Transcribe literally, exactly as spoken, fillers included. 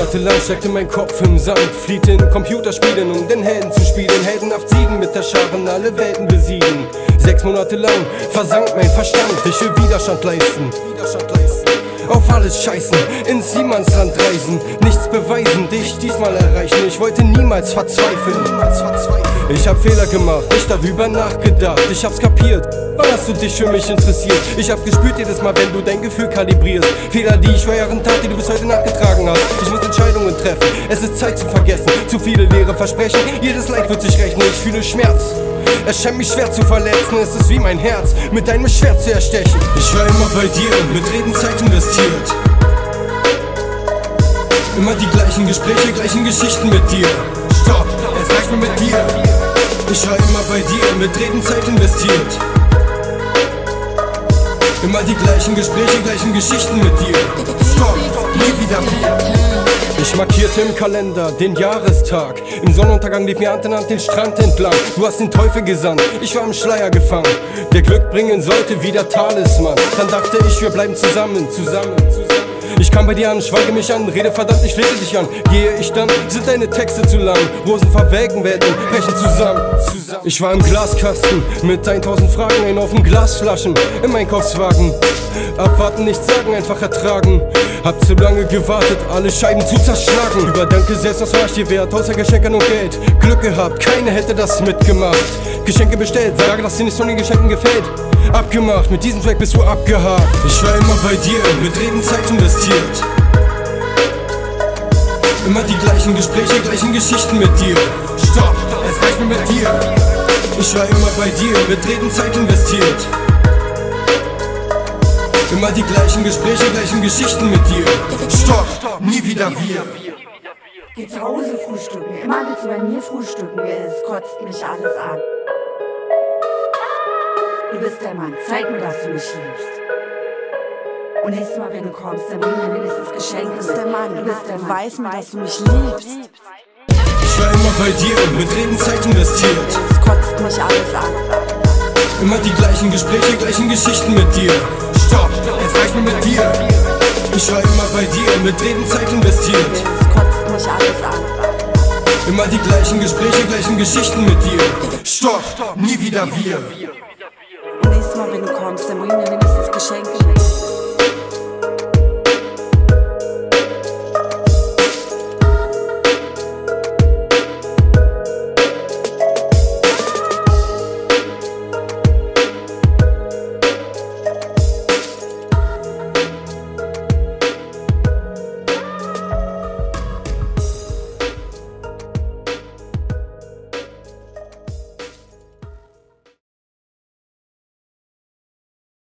Monate lang steckte mein Kopf im Sand, flieht in Computerspielen, um den Helden zu spielen. Heldenhaft siegen, mit der Scharen alle Welten besiegen. Sechs Monate lang versank mein Verstand, ich will Widerstand leisten, Widerstand leisten. Auf alles scheißen, ins Niemandsland reisen, nichts beweisen, dich diesmal erreichen. Ich wollte niemals verzweifeln, niemals verzweifeln. Ich hab Fehler gemacht, nicht darüber nachgedacht. Ich hab's kapiert, wann hast du dich für mich interessiert? Ich hab's gespürt jedes Mal, wenn du dein Gefühl kalibrierst. Fehler, die ich vor Jahren tat, die du bis heute nachgetragen hast. Ich muss Entscheidungen treffen, es ist Zeit zu vergessen. Zu viele leere Versprechen, jedes Leid wird sich rechnen. Ich fühle Schmerz, es scheint mich schwer zu verletzen. Es ist wie mein Herz, mit deinem Schwert zu erstechen. Ich war immer bei dir, mit Reden Zeit investiert. Immer die gleichen Gespräche, gleichen Geschichten mit dir. Stopp, es reicht mir mit dir. Ich war immer bei dir, mit Reden Zeit investiert. Immer die gleichen Gespräche, gleichen Geschichten mit dir. Stopp, nie wieder wir. Ich markierte im Kalender den Jahrestag. Im Sonnenuntergang lief mir Hand in Hand den Strand entlang. Du hast den Teufel gesandt, ich war im Schleier gefangen. Der Glück bringen sollte wie der Talisman. Dann dachte ich, wir bleiben zusammen, zusammen, zusammen. Ich kam bei dir an, schweige mich an, rede verdammt, ich flehte dich an. Gehe ich dann, sind deine Texte zu lang. Rosen verwelken, Welten brechen zusammen, zusammen. Ich war im Glaskasten mit tausend Fragen, ein Haufen Glasflaschen im Einkaufswagen. Abwarten, nichts sagen, einfach ertragen. Hab zu lange gewartet, alle Scheiben zu zerschlagen. Über Danke selbst, was war ich dir wert, außer Geschenken und Geld. Glück gehabt, keiner hätte das mitgemacht. Geschenke bestellt, sage, dass dir nichts von den Geschenken gefällt. Abgemacht, mit diesem Track bist du abgehakt. Ich war immer bei dir, mit Reden Zeit investiert. Immer die gleichen Gespräche, gleichen Geschichten mit dir. Stopp, es reicht mir mit dir. Ich war immer bei dir, mit Reden Zeit investiert. Immer die gleichen Gespräche, gleichen Geschichten mit dir. Stopp, nie wieder wir. Geh zu Hause frühstücken, immer willst du bei mir frühstücken, es kotzt mich alles an. Du bist der Mann, zeig mir, dass du mich liebst. Und nächstes Mal, wenn du kommst, dann bring mir wenigstens Geschenke. Du bist der Mann, du bist der Mann, weiß mir, dass du mich liebst. Ich war immer bei dir, mit Reden Zeit investiert. Es kotzt mich alles an. Immer die gleichen Gespräche, gleichen Geschichten mit dir. Stopp, es reicht mir mit dir. Ich war immer bei dir, mit Reden Zeit investiert. Es kotzt mich alles an. Immer die gleichen Gespräche, gleichen Geschichten mit dir. Stopp, nie wieder wir.